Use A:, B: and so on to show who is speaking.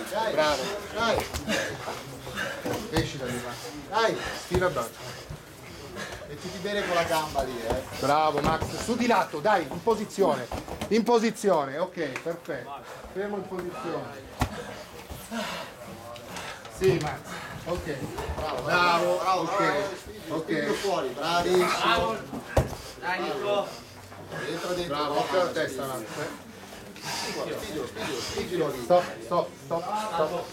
A: dai.
B: Bravo.
A: Dai. Esci da lì, va. Dai,
B: Stira il braccio.
A: mettiti bene con la gamba lì,
B: Bravo Max, su di lato, dai, in posizione. In posizione, ok, perfetto. Fermo in posizione. Sì Max, ok.
A: Bravo,
B: ok.
A: Spingo fuori, bravissimo.
C: Dai Nico.
A: Dentro.
B: Bravo, occhio alla testa Max.
A: Spingilo lì.
B: Stop.